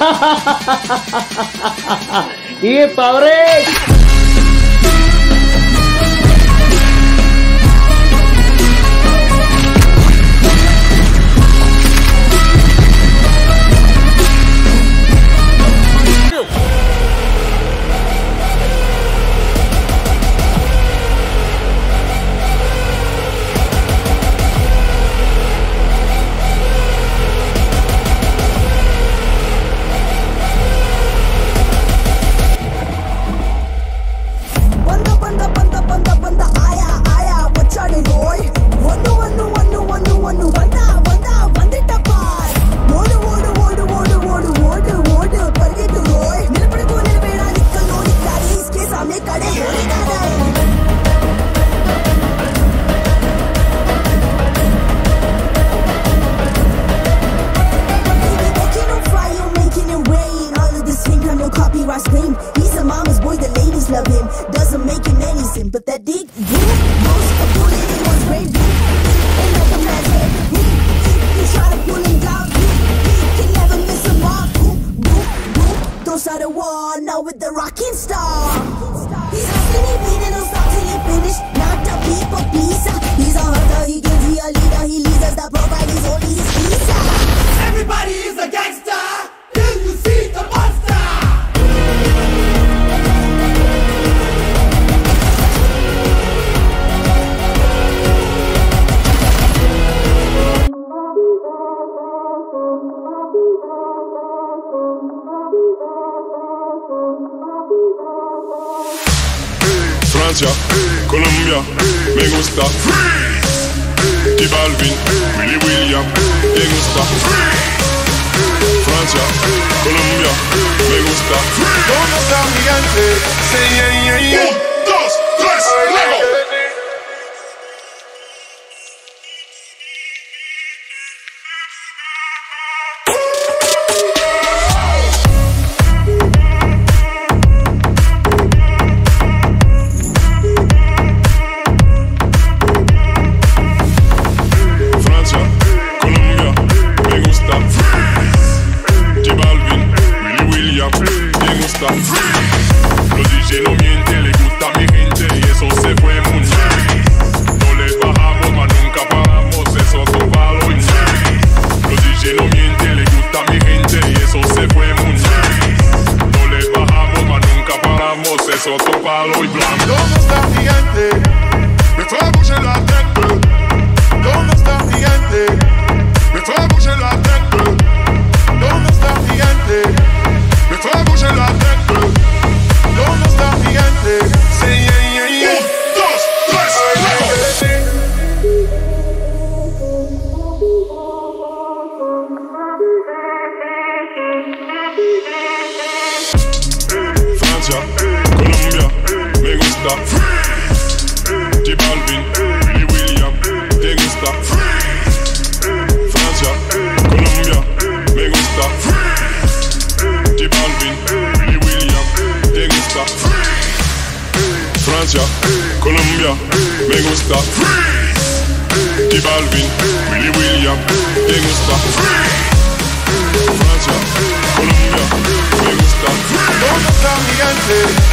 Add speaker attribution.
Speaker 1: Y pobre.
Speaker 2: He's a mama's boy, the ladies love him. Doesn't make him any sin, but that dick goes a bullet in one's brain. Ain't like a man's head. You try to pull him down, he can never miss a mark. Those are the war now with the rocking star. He's hustling, he beating, don't stop till he finish. Not the people pleaser. He's a hunter, he gives, he a leader. He leads us the program, he's only his visa.
Speaker 3: Everybody is a gangster. Till you see the monster.
Speaker 4: Francia, Colombia, me gusta. J Balvin, Willy William, me gusta. Francia, Colombia, me gusta.
Speaker 5: ¿Cómo está gigante? Sí,
Speaker 4: 1, 2, 3, luego. Los DJ no mienten, le gusta a mi gente y eso se fue muy nice. No les bajamos, mas nunca paramos, eso es un palo y nice. Los DJ no mienten, le gusta a mi gente y eso se fue muy nice. No les bajamos, mas nunca paramos, eso es un palo y blanco.
Speaker 5: ¿Dónde está gigante? Me fue a bouger la tête. ¿Dónde está gigante? Me fue a bouger la tête. ¿Dónde está gigante? Me fue a bouger la tête. ¿Dónde está gigante? Sí,
Speaker 4: 1, 2, 3, Francia, Colombia, me gusta. J Balvin, Willy William, te gusta. Francia, Colombia, me gusta. J Balvin, Willy William, te gusta. Francia, Colombia, me gusta. J Balvin, Willy William, te gusta. Francia, Colombia, me gusta.
Speaker 5: ¿Dónde está gigante?